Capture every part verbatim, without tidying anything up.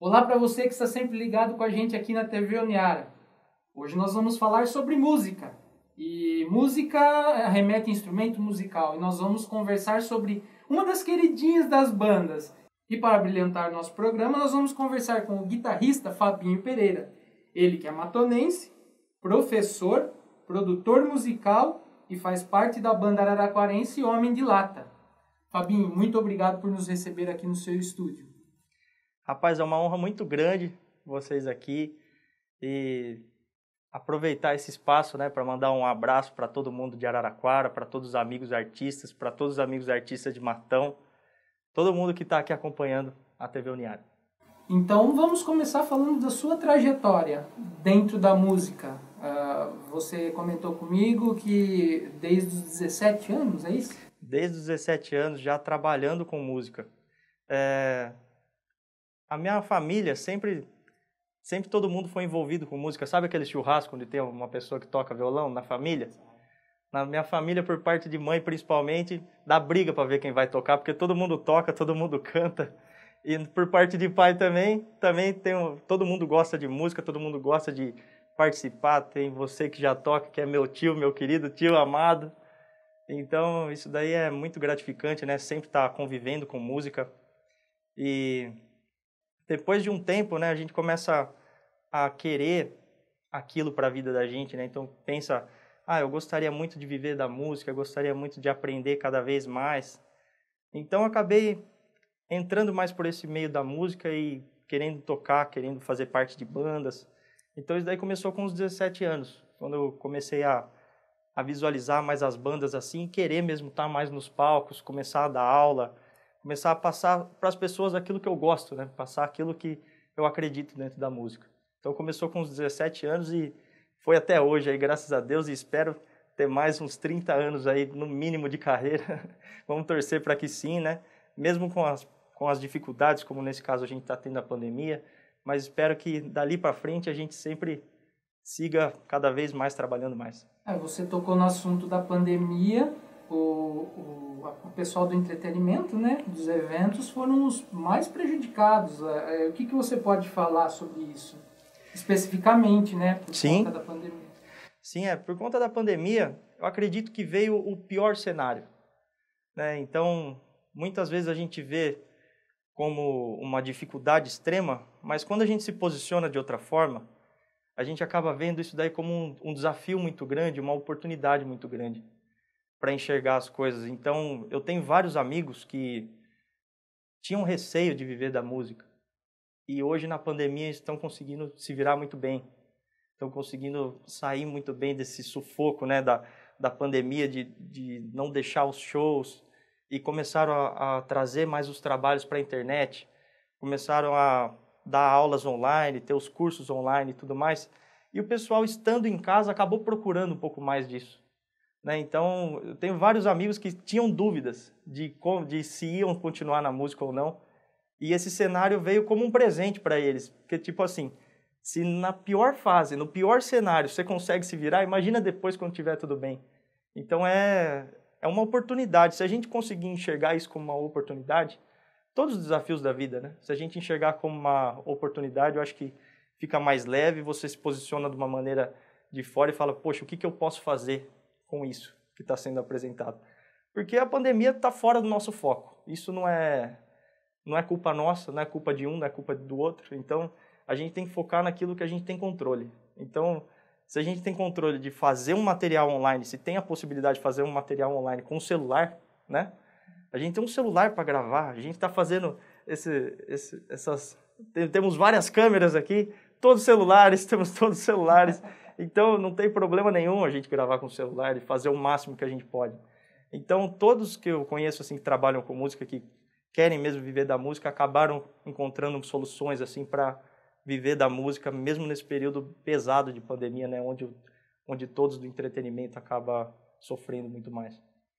Olá para você que está sempre ligado com a gente aqui na T V Uniara. Hoje nós vamos falar sobre música. E música remete a instrumento musical. E nós vamos conversar sobre uma das queridinhas das bandas. E para brilhantar nosso programa, nós vamos conversar com o guitarrista Fabinho Pereira. Ele que é matonense, professor, produtor musical e faz parte da banda araraquarense Homem de Lata. Fabinho, muito obrigado por nos receber aqui no seu estúdio. Rapaz, é uma honra muito grande vocês aqui e aproveitar esse espaço, né, para mandar um abraço para todo mundo de Araraquara, para todos os amigos artistas, para todos os amigos artistas de Matão, todo mundo que está aqui acompanhando a T V Uniara. Então vamos começar falando da sua trajetória dentro da música. Uh, você comentou comigo que desde os dezessete anos, é isso? Desde os dezessete anos já trabalhando com música. É... A minha família sempre, sempre todo mundo foi envolvido com música. Sabe aquele churrasco onde tem uma pessoa que toca violão na família? Na minha família, por parte de mãe principalmente, dá briga para ver quem vai tocar, porque todo mundo toca, todo mundo canta. E por parte de pai também, também tem um, todo mundo gosta de música, todo mundo gosta de participar. Tem você que já toca, que é meu tio, meu querido tio amado. Então isso daí é muito gratificante, né? Sempre estar convivendo com música. E depois de um tempo, né, a gente começa a querer aquilo para a vida da gente, né? Então pensa, ah, eu gostaria muito de viver da música, eu gostaria muito de aprender cada vez mais. Então acabei entrando mais por esse meio da música e querendo tocar, querendo fazer parte de bandas. Então isso daí começou com uns dezessete anos, quando eu comecei a, a visualizar mais as bandas assim, querer mesmo estar mais nos palcos, começar a dar aula, começar a passar para as pessoas aquilo que eu gosto, né? Passar aquilo que eu acredito dentro da música. Então começou com uns dezessete anos e foi até hoje, aí, graças a Deus, e espero ter mais uns trinta anos aí, no mínimo, de carreira. Vamos torcer para que sim, né? Mesmo com as, com as dificuldades, como nesse caso a gente está tendo a pandemia, mas espero que dali para frente a gente sempre siga cada vez mais trabalhando mais. É, você tocou no assunto da pandemia. O, o, o pessoal do entretenimento, né, dos eventos, foram os mais prejudicados. O que, que você pode falar sobre isso? Especificamente, né, por Sim. conta da pandemia. Sim, é. Por conta da pandemia, eu acredito que veio o pior cenário, né? Então, muitas vezes a gente vê como uma dificuldade extrema, mas quando a gente se posiciona de outra forma, a gente acaba vendo isso daí como um, um desafio muito grande, uma oportunidade muito grande para enxergar as coisas. Então, eu tenho vários amigos que tinham receio de viver da música e hoje na pandemia estão conseguindo se virar muito bem, estão conseguindo sair muito bem desse sufoco, né, da, da pandemia, de, de não deixar os shows, e começaram a, a trazer mais os trabalhos para a internet, começaram a dar aulas online, ter os cursos online e tudo mais, e o pessoal, estando em casa, acabou procurando um pouco mais disso. Né? Então, eu tenho vários amigos que tinham dúvidas de, como, de se iam continuar na música ou não. E esse cenário veio como um presente para eles. Porque, tipo assim, se na pior fase, no pior cenário, você consegue se virar, imagina depois quando estiver tudo bem. Então, é, é uma oportunidade. Se a gente conseguir enxergar isso como uma oportunidade, todos os desafios da vida, né? Se a gente enxergar como uma oportunidade, eu acho que fica mais leve, você se posiciona de uma maneira de fora e fala, poxa, o que, que eu posso fazer com isso que está sendo apresentado? Porque a pandemia está fora do nosso foco. Isso não é, não é culpa nossa, não é culpa de um, não é culpa do outro. Então, a gente tem que focar naquilo que a gente tem controle. Então, se a gente tem controle de fazer um material online, se tem a possibilidade de fazer um material online com o celular, né? A gente tem um celular para gravar, a gente está fazendo esse, esse, essas... Temos várias câmeras aqui, todos celulares, temos todos celulares. Então, não tem problema nenhum a gente gravar com o celular e fazer o máximo que a gente pode. Então, todos que eu conheço assim, que trabalham com música, que querem mesmo viver da música, acabaram encontrando soluções assim, para viver da música, mesmo nesse período pesado de pandemia, né? onde, onde todos do entretenimento acabam sofrendo muito mais.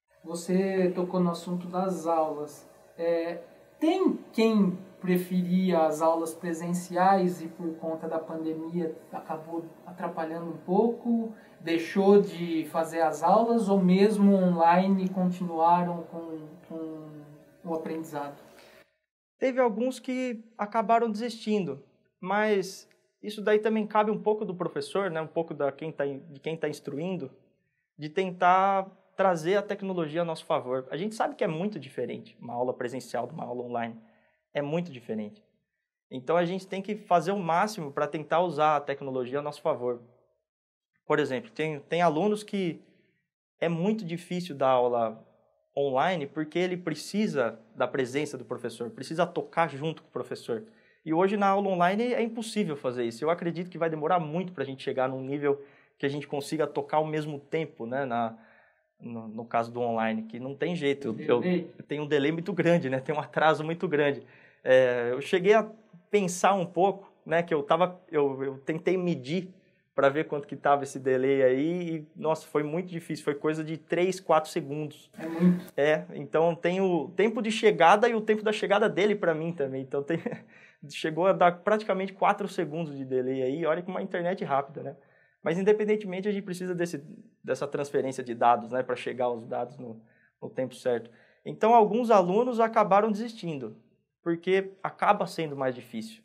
Você tocou no assunto das aulas. É, tem quem preferia as aulas presenciais e por conta da pandemia acabou atrapalhando um pouco, deixou de fazer as aulas ou mesmo online continuaram com, com o aprendizado? Teve alguns que acabaram desistindo, mas isso daí também cabe um pouco do professor, né? Um pouco da quem tá, de quem está instruindo, de tentar trazer a tecnologia a nosso favor. A gente sabe que é muito diferente uma aula presencial de uma aula online. É muito diferente. Então, a gente tem que fazer o máximo para tentar usar a tecnologia a nosso favor. Por exemplo, tem, tem alunos que é muito difícil dar aula online porque ele precisa da presença do professor, precisa tocar junto com o professor. E hoje, na aula online, é impossível fazer isso. Eu acredito que vai demorar muito para a gente chegar num nível que a gente consiga tocar ao mesmo tempo, né, na, no, no caso do online, que não tem jeito. Eu, eu, eu tenho um delay muito grande, né, tem um atraso muito grande. É, eu cheguei a pensar um pouco, né, que eu, tava, eu, eu tentei medir para ver quanto que estava esse delay aí e, nossa, foi muito difícil, foi coisa de três, quatro segundos. É muito. É, então tem o tempo de chegada e o tempo da chegada dele para mim também, então tem, chegou a dar praticamente quatro segundos de delay aí, olha que uma internet rápida, né? Mas, independentemente, a gente precisa desse, dessa transferência de dados, né, para chegar aos dados no, no tempo certo. Então, alguns alunos acabaram desistindo, porque acaba sendo mais difícil.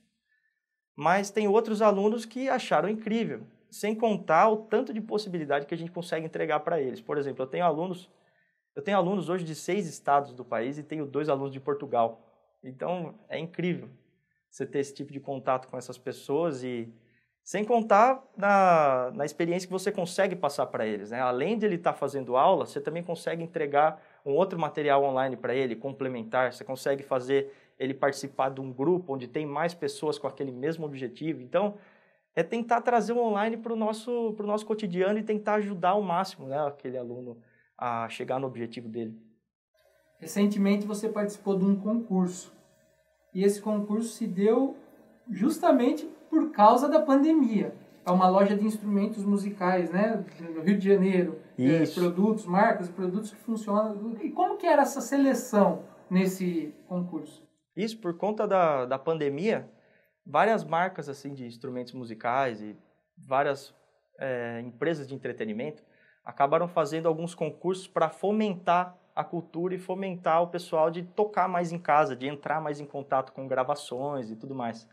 Mas tem outros alunos que acharam incrível, sem contar o tanto de possibilidade que a gente consegue entregar para eles. Por exemplo, eu tenho alunos, eu tenho alunos hoje de seis estados do país e tenho dois alunos de Portugal. Então, é incrível você ter esse tipo de contato com essas pessoas e sem contar na, na experiência que você consegue passar para eles, né? Além de ele estar fazendo aula, você também consegue entregar um outro material online para ele, complementar. Você consegue fazer ele participar de um grupo onde tem mais pessoas com aquele mesmo objetivo. Então, é tentar trazer o online para o nosso, pro nosso cotidiano e tentar ajudar ao máximo, né, aquele aluno a chegar no objetivo dele. Recentemente você participou de um concurso. E esse concurso se deu justamente por causa da pandemia. É uma loja de instrumentos musicais, né, no Rio de Janeiro. É, produtos, marcas, produtos que funcionam. E como que era essa seleção nesse concurso? Isso, por conta da, da pandemia, várias marcas assim, de instrumentos musicais e várias é, empresas de entretenimento acabaram fazendo alguns concursos para fomentar a cultura e fomentar o pessoal de tocar mais em casa, de entrar mais em contato com gravações e tudo mais.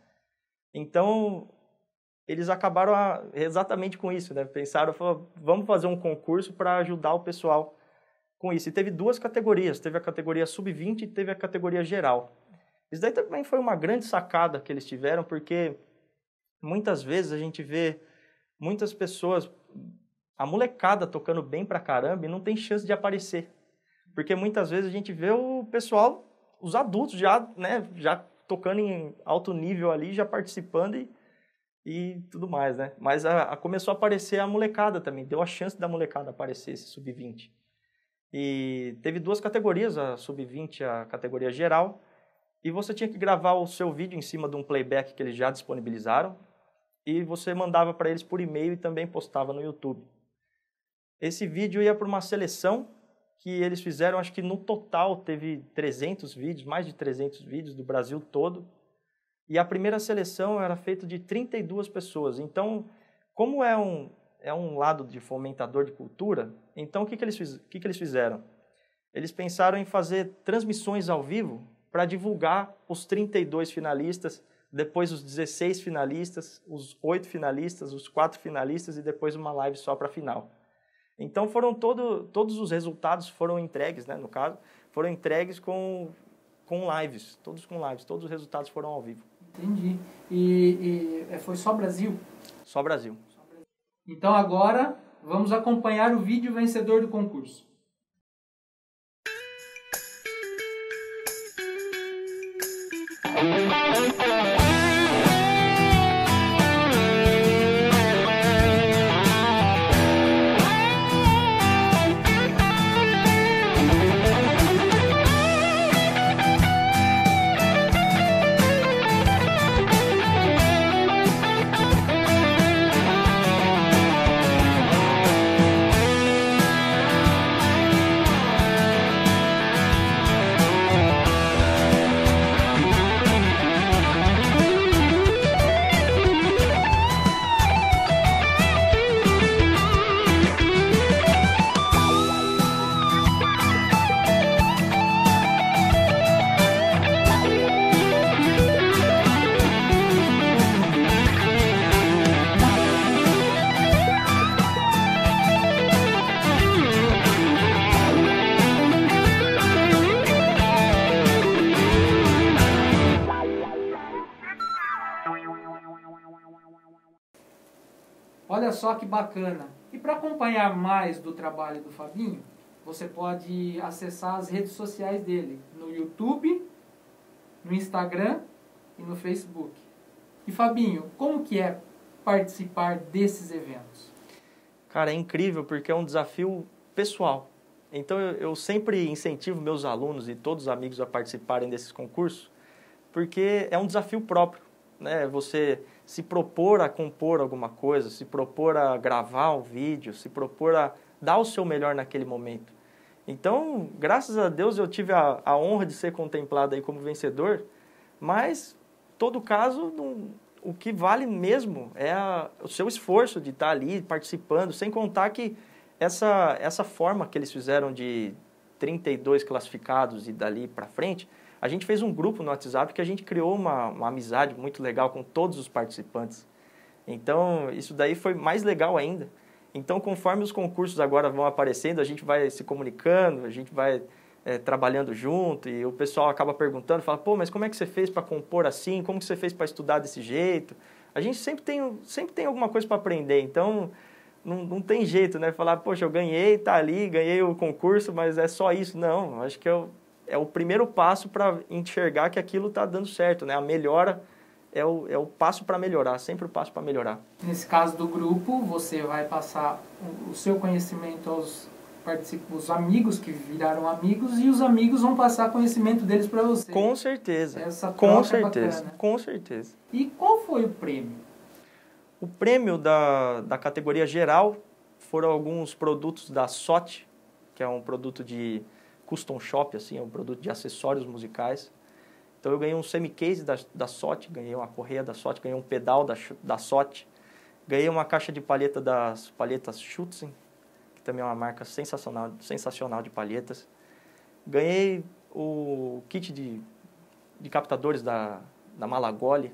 Então, eles acabaram a, exatamente com isso, né? Pensaram, falaram, vamos fazer um concurso para ajudar o pessoal com isso. E teve duas categorias, teve a categoria sub vinte e teve a categoria geral. Isso daí também foi uma grande sacada que eles tiveram, porque muitas vezes a gente vê muitas pessoas, a molecada tocando bem pra caramba e não tem chance de aparecer. Porque muitas vezes a gente vê o pessoal, os adultos já, né, já tocando em alto nível ali, já participando e, e tudo mais, né? Mas a, a começou a aparecer a molecada também, deu a chance da molecada aparecer, esse sub vinte. E teve duas categorias, a sub vinte e a categoria geral, e você tinha que gravar o seu vídeo em cima de um playback que eles já disponibilizaram e você mandava para eles por e-mail e também postava no YouTube. Esse vídeo ia para uma seleção que eles fizeram, acho que no total teve trezentos vídeos, mais de trezentos vídeos do Brasil todo. E a primeira seleção era feita de trinta e duas pessoas. Então, como é um, é um lado de fomentador de cultura, então o que, que, eles, fiz, o que, que eles fizeram? Eles pensaram em fazer transmissões ao vivo para divulgar os trinta e dois finalistas, depois os dezesseis finalistas, os oito finalistas, os quatro finalistas e depois uma live só para a final. Então foram todo, todos os resultados foram entregues, né, no caso, foram entregues com, com lives, todos com lives, todos os resultados foram ao vivo. Entendi. E, e foi só Brasil? Só Brasil. Então agora vamos acompanhar o vídeo vencedor do concurso. Olha só que bacana. E para acompanhar mais do trabalho do Fabinho, você pode acessar as redes sociais dele no YouTube, no Instagram e no Facebook. E Fabinho, como que é participar desses eventos? Cara, é incrível porque é um desafio pessoal. Então eu, eu sempre incentivo meus alunos e todos os amigos a participarem desses concursos, porque é um desafio próprio, né? Você se propor a compor alguma coisa, se propor a gravar um vídeo, se propor a dar o seu melhor naquele momento. Então, graças a Deus eu tive a, a honra de ser contemplado aí como vencedor, mas todo caso, não, o que vale mesmo é a, o seu esforço de estar ali participando, sem contar que essa, essa forma que eles fizeram de trinta e dois classificados e dali para frente, a gente fez um grupo no WhatsApp que a gente criou uma, uma amizade muito legal com todos os participantes. Então, isso daí foi mais legal ainda. Então, conforme os concursos agora vão aparecendo, a gente vai se comunicando, a gente vai é, trabalhando junto e o pessoal acaba perguntando, fala, pô, mas como é que você fez para compor assim? Como que você fez para estudar desse jeito? A gente sempre tem, sempre tem alguma coisa para aprender, então não, não tem jeito, né? Falar, poxa, eu ganhei, tá ali, ganhei o concurso, mas é só isso. Não, acho que é o, é o primeiro passo para enxergar que aquilo está dando certo, né? A melhora é o, é o passo para melhorar, sempre o passo para melhorar. Nesse caso do grupo, você vai passar o seu conhecimento aos os amigos que viraram amigos e os amigos vão passar conhecimento deles para você. Com certeza. Essa troca com é certeza. bacana. Com certeza. E qual foi o prêmio? O prêmio da, da categoria geral foram alguns produtos da S O T, que é um produto de custom shop, assim, é um produto de acessórios musicais. Então eu ganhei um semi-case da, da S O T, ganhei uma correia da S O T, ganhei um pedal da, da S O T, ganhei uma caixa de palheta das palhetas Schutzen, que também é uma marca sensacional, sensacional de palhetas. Ganhei o kit de, de captadores da, da Malagoli,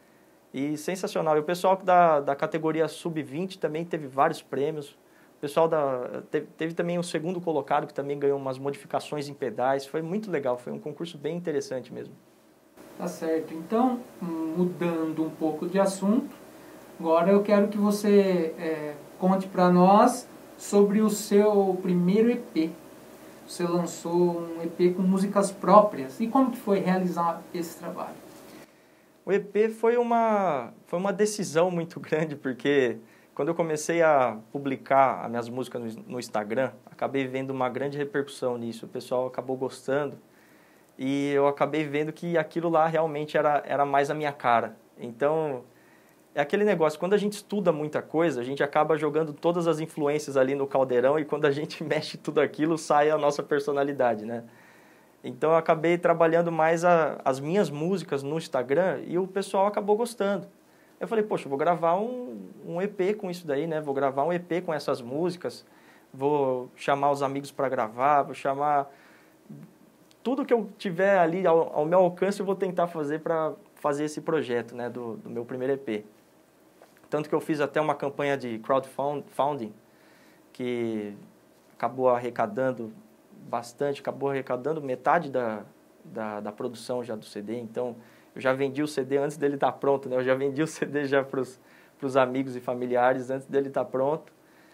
e sensacional. E o pessoal da, da categoria sub vinte também teve vários prêmios. O pessoal da, teve, teve também o segundo colocado, que também ganhou umas modificações em pedais. Foi muito legal, foi um concurso bem interessante mesmo. Tá certo. Então, mudando um pouco de assunto, agora eu quero que você é, conte para nós sobre o seu primeiro E P. Você lançou um E P com músicas próprias. E como que foi realizar esse trabalho? O E P foi uma, foi uma decisão muito grande, porque quando eu comecei a publicar as minhas músicas no, no Instagram, acabei vendo uma grande repercussão nisso. O pessoal acabou gostando e eu acabei vendo que aquilo lá realmente era, era mais a minha cara. Então, é aquele negócio, quando a gente estuda muita coisa, a gente acaba jogando todas as influências ali no caldeirão e quando a gente mexe tudo aquilo, sai a nossa personalidade, né? Então, eu acabei trabalhando mais a, as minhas músicas no Instagram e o pessoal acabou gostando. Eu falei, poxa, eu vou gravar um, um E P com isso daí, né? Vou gravar um E P com essas músicas, vou chamar os amigos para gravar, vou chamar... Tudo que eu tiver ali ao, ao meu alcance, eu vou tentar fazer para fazer esse projeto, né? Do, do meu primeiro E P. Tanto que eu fiz até uma campanha de crowdfunding, que acabou arrecadando bastante, acabou arrecadando metade da, da, da produção já do C D. Então, eu já vendi o C D antes dele estar pronto, né? Eu já vendi o C D já para os amigos e familiares antes dele estar pronto.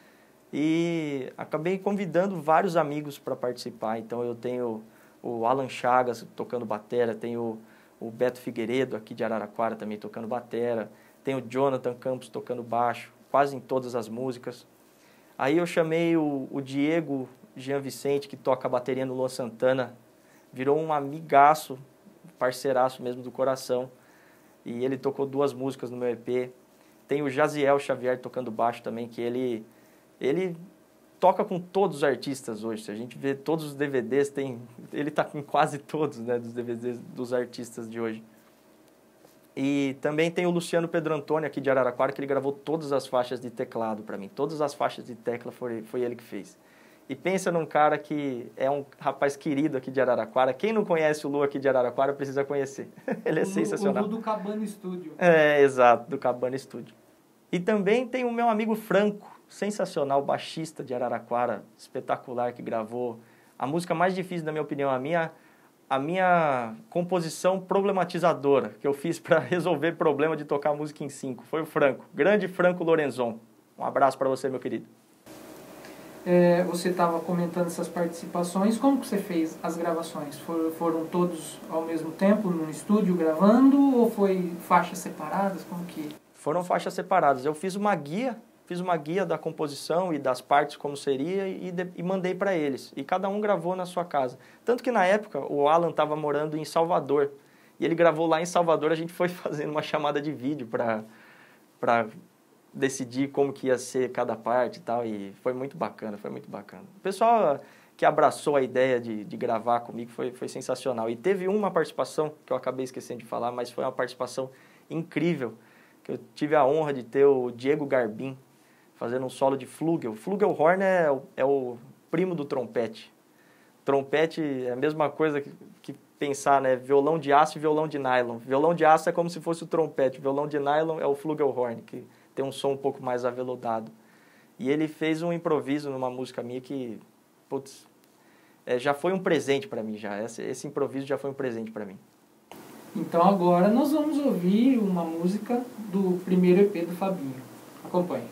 E acabei convidando vários amigos para participar. Então, eu tenho o Alan Chagas tocando batera, tenho o Beto Figueiredo aqui de Araraquara também tocando batera, tenho o Jonathan Campos tocando baixo, quase em todas as músicas. Aí eu chamei o, o Diego Jean Vicente, que toca a bateria no Luan Santana, virou um amigaço, parceiraço mesmo do coração, e ele tocou duas músicas no meu E P. Tem o Jaziel Xavier tocando baixo também, que ele, ele toca com todos os artistas hoje. Se a gente vê todos os D V Ds, tem, ele está com quase todos, né, dos D V Ds dos artistas de hoje. E também tem o Luciano Pedro Antônio, aqui de Araraquara, que ele gravou todas as faixas de teclado para mim. Todas as faixas de tecla foi, foi ele que fez. E pensa num cara que é um rapaz querido aqui de Araraquara. Quem não conhece o Lu aqui de Araraquara precisa conhecer. Ele é o Lu, sensacional. O Lu do Cabana Studio. É, exato, do Cabana Studio. E também tem o meu amigo Franco, sensacional, baixista de Araraquara, espetacular, que gravou a música mais difícil, na minha opinião, a minha, a minha composição problematizadora, que eu fiz para resolver problema de tocar música em cinco. Foi o Franco, grande Franco Lorenzon. Um abraço para você, meu querido. É, você estava comentando essas participações, como que você fez as gravações? For, foram todos ao mesmo tempo no estúdio gravando ou foi faixas separadas? Como que... Foram faixas separadas. Eu fiz uma guia, fiz uma guia da composição e das partes como seria e, de, e mandei para eles. E cada um gravou na sua casa. Tanto que na época o Alan estava morando em Salvador e ele gravou lá em Salvador. A gente foi fazendo uma chamada de vídeo para para decidir como que ia ser cada parte e tal, e foi muito bacana, foi muito bacana. O pessoal que abraçou a ideia de, de gravar comigo foi, foi sensacional. E teve uma participação, que eu acabei esquecendo de falar, mas foi uma participação incrível, que eu tive a honra de ter o Diego Garbim fazendo um solo de flugel. Flugelhorn é, o, é o primo do trompete. Trompete é a mesma coisa que, que pensar, né? Violão de aço e violão de nylon. Violão de aço é como se fosse o trompete, violão de nylon é o flugelhorn, que tem um som um pouco mais aveludado. E ele fez um improviso numa música minha que, putz, é, já foi um presente para mim já. Esse, esse improviso já foi um presente para mim. Então agora nós vamos ouvir uma música do primeiro E P do Fabinho. Acompanhe.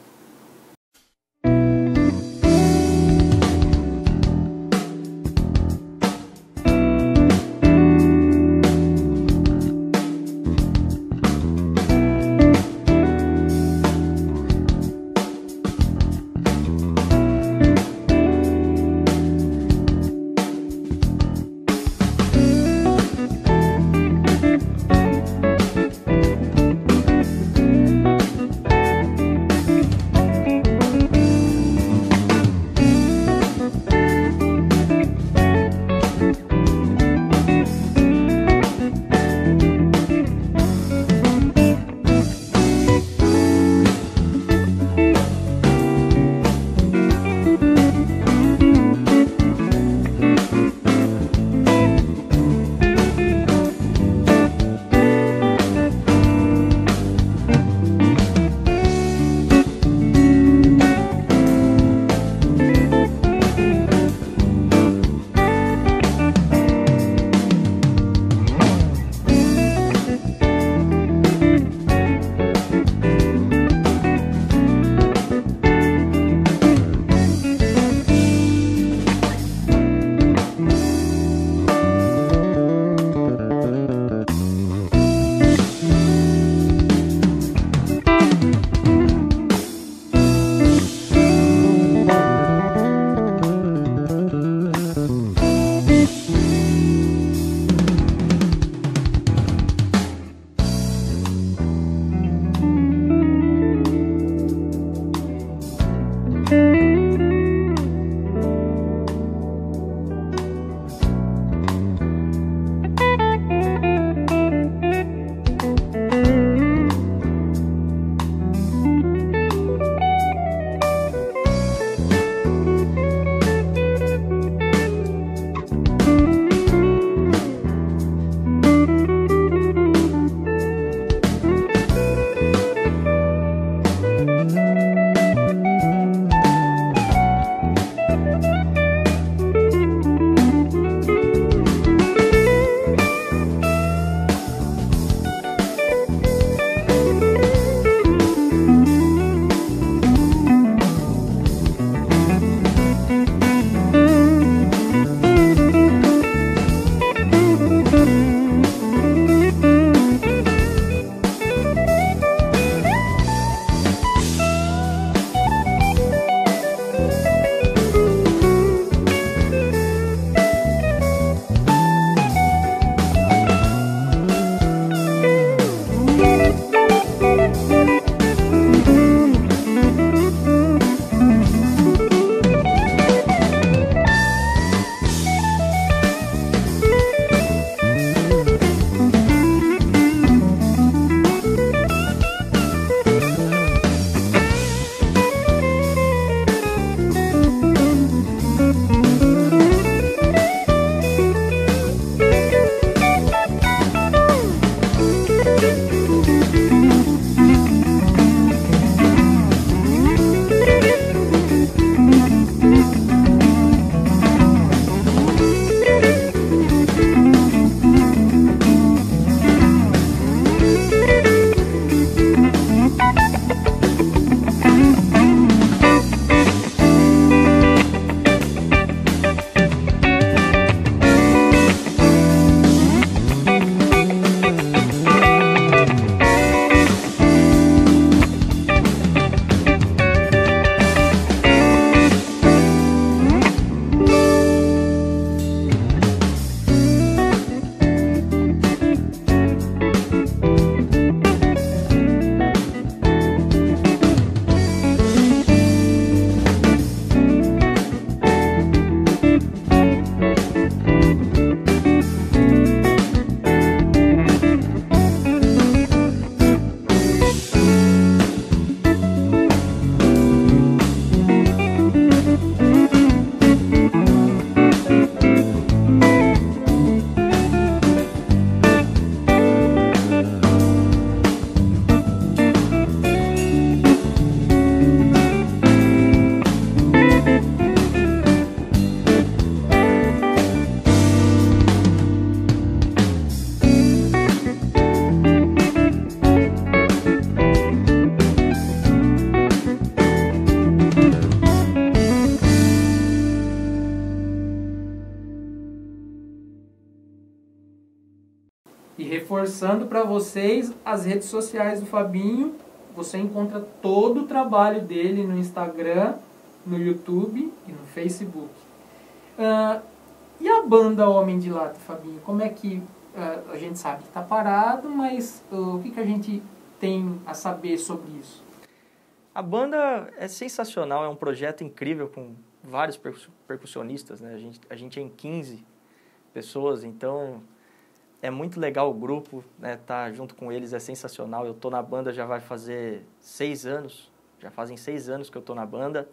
E reforçando para vocês as redes sociais do Fabinho, você encontra todo o trabalho dele no Instagram, no YouTube e no Facebook. Uh, e a banda Homem de Lata, Fabinho? Como é que uh, a gente sabe que está parado, mas uh, o que, que a gente tem a saber sobre isso? A banda é sensacional, é um projeto incrível com vários percussionistas, né? A gente, a gente é em quinze pessoas, então é muito legal o grupo, né? Tá junto com eles é sensacional. Eu tô na banda já vai fazer seis anos, já fazem seis anos que eu tô na banda.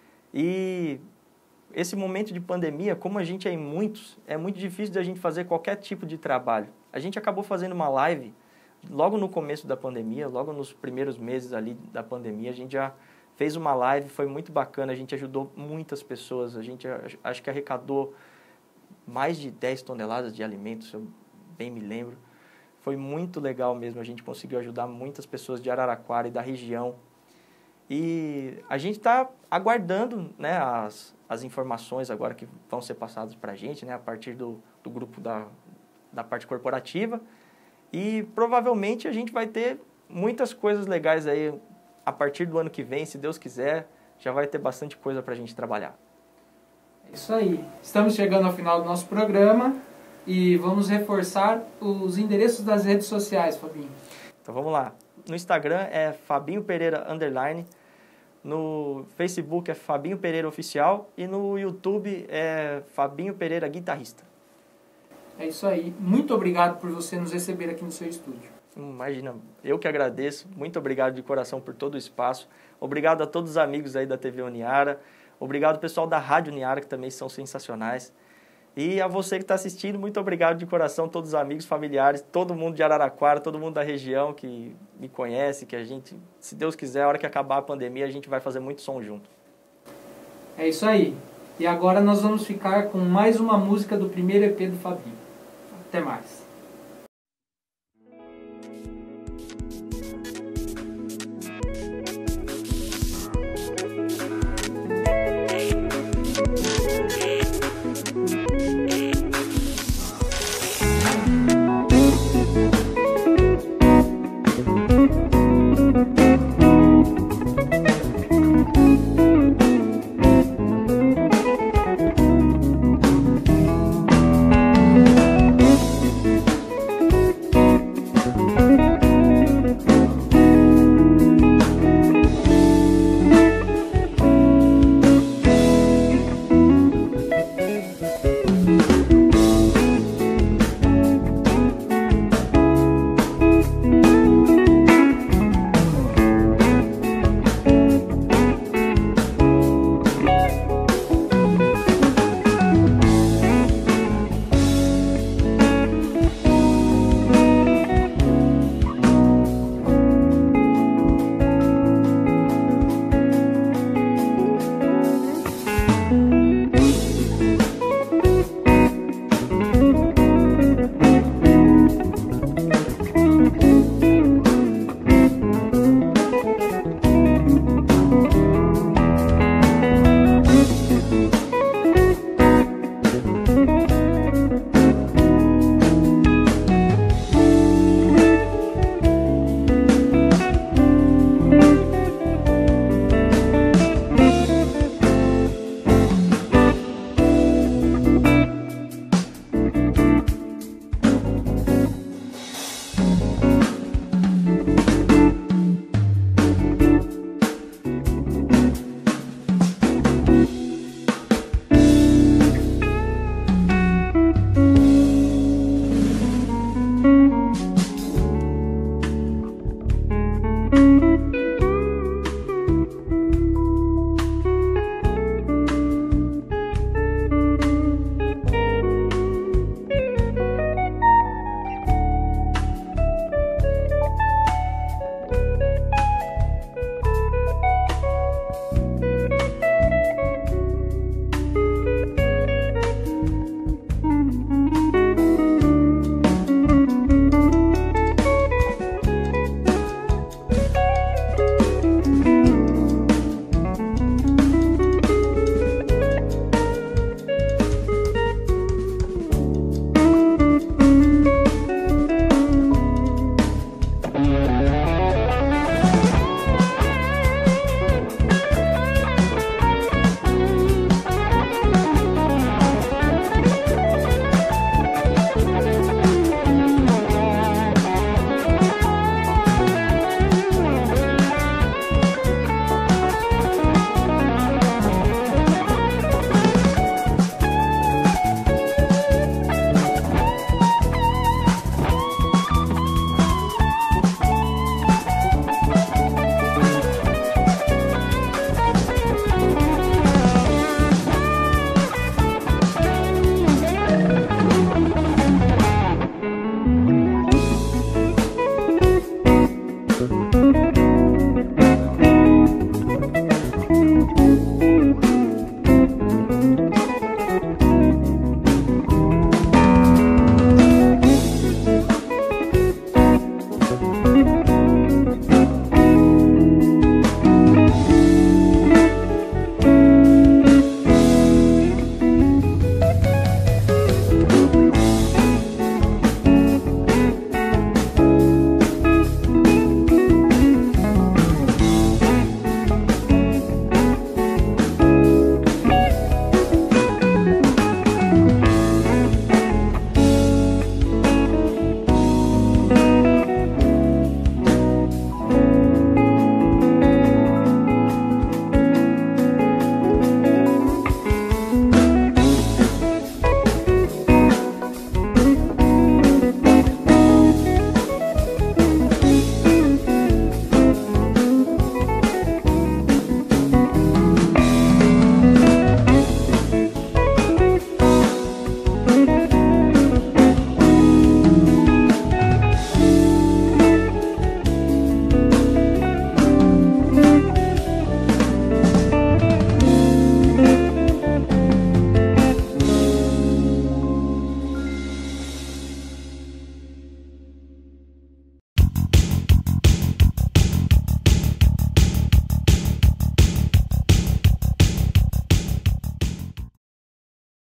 E esse momento de pandemia, como a gente é em muitos, é muito difícil de a gente fazer qualquer tipo de trabalho. A gente acabou fazendo uma live logo no começo da pandemia, logo nos primeiros meses ali da pandemia, a gente já fez uma live, foi muito bacana, a gente ajudou muitas pessoas, a gente acho que arrecadou mais de dez toneladas de alimentos, se eu bem me lembro. Foi muito legal mesmo, a gente conseguiu ajudar muitas pessoas de Araraquara e da região. E a gente está aguardando, né, as, as informações agora que vão ser passadas para a gente, né, a partir do, do grupo da, da parte corporativa. E provavelmente a gente vai ter muitas coisas legais aí a partir do ano que vem, se Deus quiser, já vai ter bastante coisa para a gente trabalhar. É isso aí. Estamos chegando ao final do nosso programa e vamos reforçar os endereços das redes sociais, Fabinho. Então vamos lá. No Instagram é Fabinho Pereira Underline, no Facebook é Fabinho Pereira Oficial e no YouTube é Fabinho Pereira Guitarrista. É isso aí. Muito obrigado por você nos receber aqui no seu estúdio. Imagina, eu que agradeço. Muito obrigado de coração por todo o espaço. Obrigado a todos os amigos aí da T V Uniara. Obrigado pessoal da Rádio Uniara, que também são sensacionais. E a você que está assistindo, muito obrigado de coração, todos os amigos, familiares, todo mundo de Araraquara, todo mundo da região que me conhece, que a gente, se Deus quiser, a hora que acabar a pandemia, a gente vai fazer muito som junto. É isso aí. E agora nós vamos ficar com mais uma música do primeiro E P do Fabinho. Até mais.